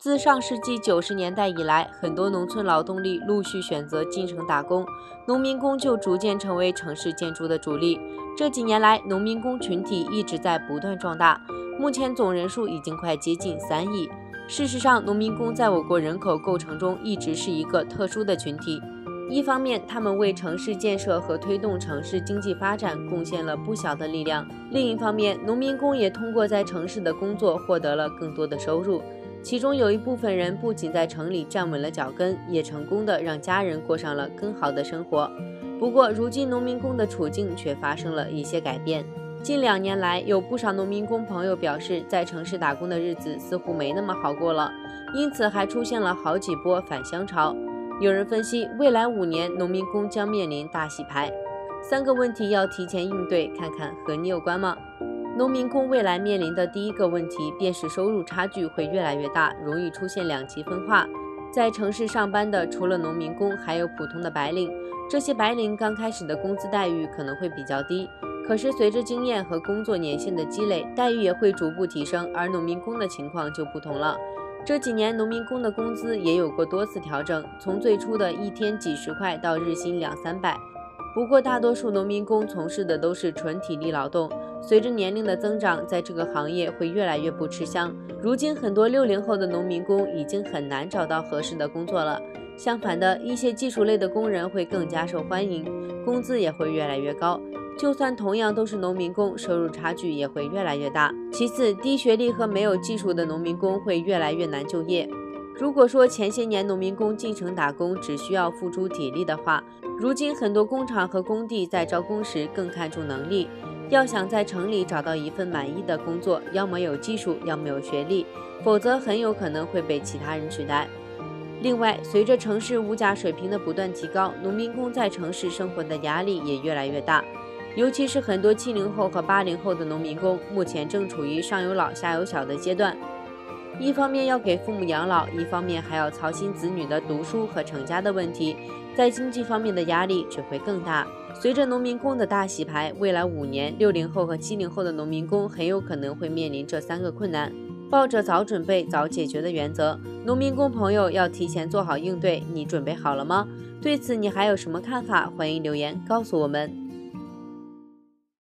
自上世纪90年代以来，很多农村劳动力陆续选择进城打工，农民工就逐渐成为城市建筑的主力。这几年来，农民工群体一直在不断壮大，目前总人数已经快接近3亿。事实上，农民工在我国人口构成中一直是一个特殊的群体。一方面，他们为城市建设和推动城市经济发展贡献了不小的力量；另一方面，农民工也通过在城市的工作获得了更多的收入。其中有一部分人不仅在城里站稳了脚跟，也成功的让家人过上了更好的生活。不过，如今农民工的处境却发生了一些改变。近2年来，有不少农民工朋友表示，在城市打工的日子似乎没那么好过了，因此还出现了好几波返乡潮。有人分析，未来5年农民工将面临大洗牌。3个问题要提前应对，看看和你有关吗？农民工未来面临的第一个问题便是收入差距会越来越大，容易出现2极分化。在城市上班的除了农民工，还有普通的白领。这些白领刚开始的工资待遇可能会比较低，可是随着经验和工作年限的积累，待遇也会逐步提升，而农民工的情况就不同了。这几年农民工的工资也有过多次调整，从最初的一天几十块到日薪200-300。不过大多数农民工从事的都是纯体力劳动，随着年龄的增长，在这个行业会越来越不吃香。如今很多60后的农民工已经很难找到合适的工作了，相反的，一些技术类的工人会更加受欢迎，工资也会越来越高。就算同样都是农民工，收入差距也会越来越大。其次，低学历和没有技术的农民工会越来越难就业。如果说前些年农民工进城打工只需要付出体力的话，如今很多工厂和工地在招工时更看重能力。要想在城里找到一份满意的工作，要么有技术，要么有学历，否则很有可能会被其他人取代。另外，随着城市物价水平的不断提高，农民工在城市生活的压力也越来越大。尤其是很多70后和80后的农民工，目前正处于上有老下有小的阶段，一方面要给父母养老，一方面还要操心子女的读书和成家的问题，在经济方面的压力只会更大。随着农民工的大洗牌，未来5年，60后和70后的农民工很有可能会面临这3个困难。抱着早准备早解决的原则，农民工朋友要提前做好应对，你准备好了吗？对此你还有什么看法？欢迎留言告诉我们。